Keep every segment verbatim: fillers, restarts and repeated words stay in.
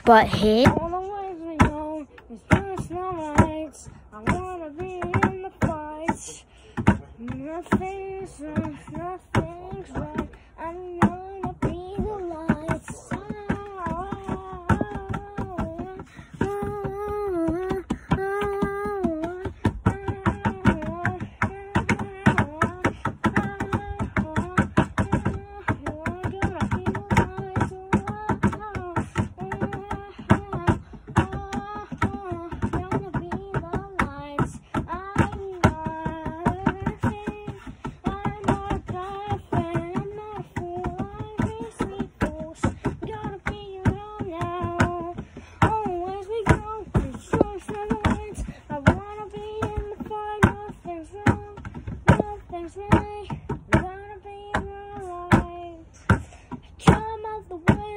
But here, all the ways we go, it's just not right. I wanna be in the fight. Nothing's wrong, nothing's wrong. I'm gonna be the lights.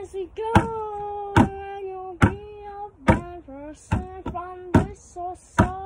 Go, and you'll be a bad person from this or so.